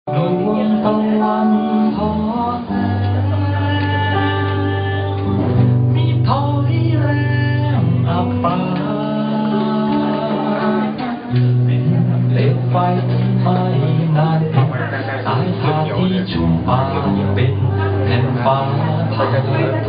ดวงตะวันทอแสงมีทอที่แรงอับปางเป็นเปลวไฟที่ไม่นานสายทานที่ชุ่มปางเป็นแผ่นฟ้าผ่าน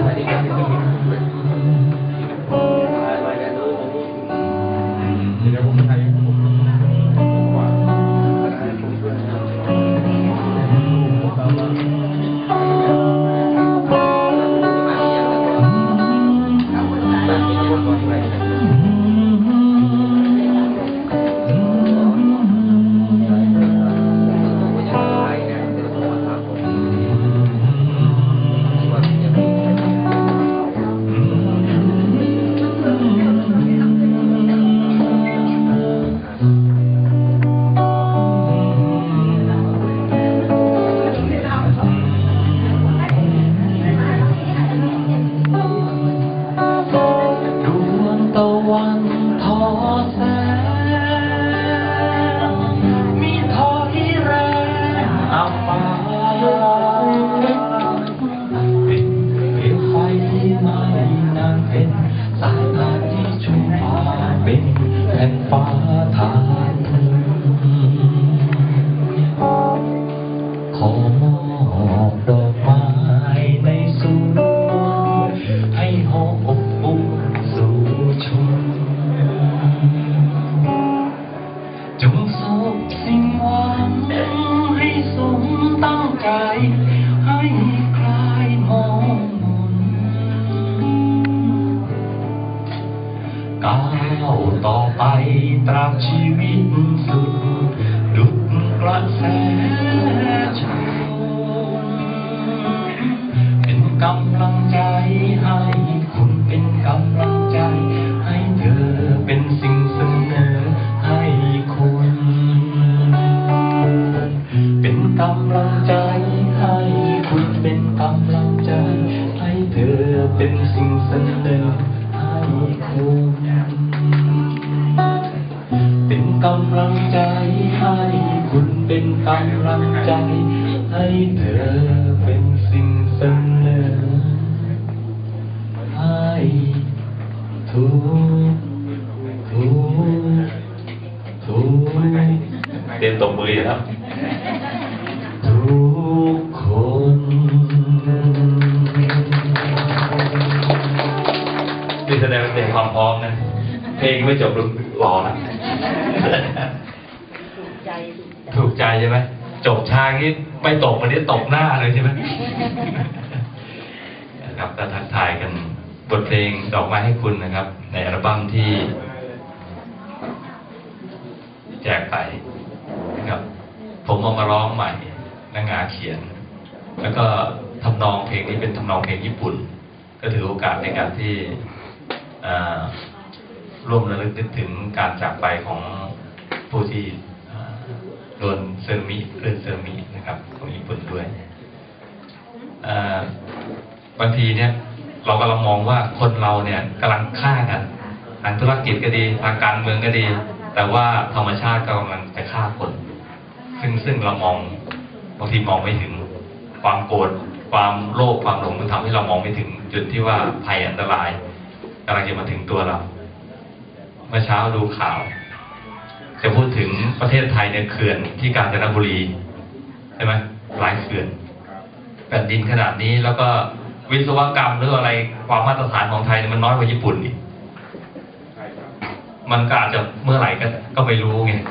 วันทอแสงมีทอที่แรงอับปางเป็นเปลวไฟที่ไม่นานเป็นสายทานที่ชุ่มปางเป็นแผ่นฟ้าทานขอมอบดอกไม้ในสวนให้หอมอบอุ่นสู่ชมจงสบสิ่งหวังให้สมตั้งใจให้คลายมองมนก้าวต่อไปตราบชีวิตสุดดุจกระแสชนเป็นกำลังใจให้คุณเป็นกำลังใจให้เธอเป็นสิ่งเสนอให้คนเป็นกำลังใจให้คุณเป็นกำลังใจให้เธอเป็นสิ่งเสนอให้คนเป็นกำลังใจให้คุณเป็นกำลังใจให้เธอเป็นสิ่งเสนอให้ทุกเรียนตบมือครับทุกคนนี่แสดงว่าเป็นความพร้อมนะเพลงไม่จบรอนะถูกใจใช่ไหมจบทางนี้ไม่ตกวันนี้ตกหน้าเลยใช่ไหมนะครับก็ทักทายกันบทเพลงดอกไม้ให้คุณนะครับในอัลบั้มที่แจกไปนะครับผมเอามาร้องใหม่นักงาเขียนแล้วก็ทำนองเพลงนี้เป็นทำนองเพลงญี่ปุ่นก็ถือโอกาสในการที่ร่วมระลึกนึกถึงการจากไปของผู้ที่โดนเรื่องเซอร์มินะครับของญี่ปุ่นด้วยบางทีเนี่ยเรากำลังมองว่าคนเราเนี่ยกำลังฆ่ากันทางธุรกิจก็ดีทางการเมืองก็ดีแต่ว่าธรรมชาติกำลังจะฆ่าคนซึ่งเรามองบางทีมองไม่ถึงความโกรธความโลภความหลงมันทำให้เรามองไม่ถึงจุดที่ว่าภัยอันตรายกำลังจะมาถึงตัวเราเมื่อเช้าดูข่าวจะพูดถึงประเทศไทยเนี่ยเขื่อนที่กาญจนบุรีใช่ไหมหลายเขื่อนแผ่นดินขนาดนี้แล้วก็วิศวกรรมหรืออะไรความมาตรฐานของไทยมันน้อยกว่าญี่ปุ่นอีกมันก็อาจจะเมื่อไหร่ก็ไม่รู้ไง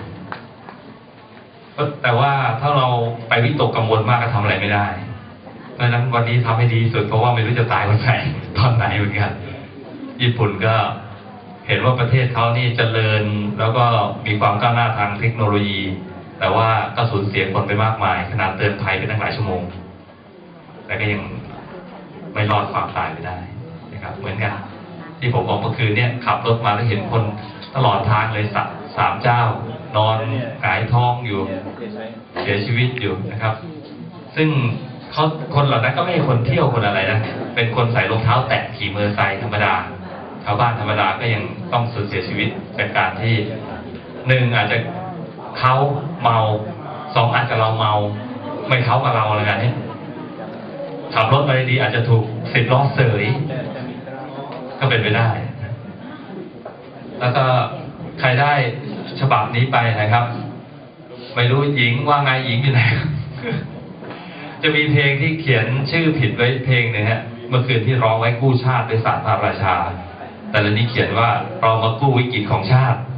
แต่ว่าถ้าเราไปวิตกกังวลมากก็ทำอะไรไม่ได้เพราะฉะนั้นวันนี้ทำให้ดีสุดเพราะว่าไม่รู้จะตายวันไหนตอนไหนเหมือนกันญี่ปุ่นก็เห็นว่าประเทศเขานี่เจริญแล้วก็มีความก้าวหน้าทางเทคโนโลยีแต่ว่าก็สูญเสียคนไปมากมายขนาดเตือนภัยไปตั้งหลายชั่วโมงแต่ก็ยังไม่รอดความตายไปได้นะครับเหมือนกันที่ผมบอกเมื่อคืนเนี่ยขับรถมาแล้วเห็นคนตลอดทางเลยสามเจ้านอนหงายท้องอยู่เสียชีวิตอยู่นะครับซึ่งคนเหล่านั้นก็ไม่ใช่คนเที่ยวคนอะไรนะเป็นคนใส่รองเท้าแตะขี่มอเตอร์ไซค์ธรรมดาชาวบ้านธรรมดาก็ยังต้องสูญเสียชีวิตจากการที่หนึ่งอาจจะเขาเมาสองอาจจะเราเมาไม่เท่ากับเราอะไรกันนี้ขับรถมาดีอาจจะถูก10 ล้อเสยก็เป็นไปได้ แล้วก็ใครได้ฉบับนี้ไปนะครับ ไม่รู้หญิงว่าไงหญิงอยู่ไหน จะมีเพลงที่เขียนชื่อผิดไว้เพลงหนึ่งฮะเมื่อคืนที่ร้องไว้กู้ชาติด้วยศาสตร์พระราชาแต่ละนี้เขียนว่าเรามากู้วิกฤตของชาติ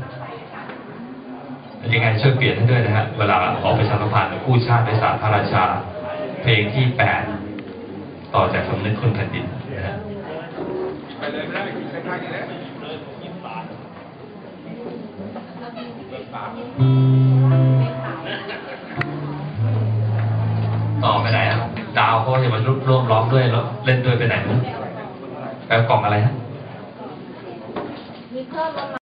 ยังไงช่วยเปลี่ยนให้ด้วยนะฮะเวลาออกไปชาติพันธ์กู้ชาติด้วยศาสตร์พระราชาเพลงที่8ต่อจากสำนึกคนแผ่นดินนะฮะต่อไปไหนอ่ะดาวเขาจะมาร่วมร้องด้วยแล้วเล่นด้วยไปไหนมั้งแปลกล่องอะไรฮะ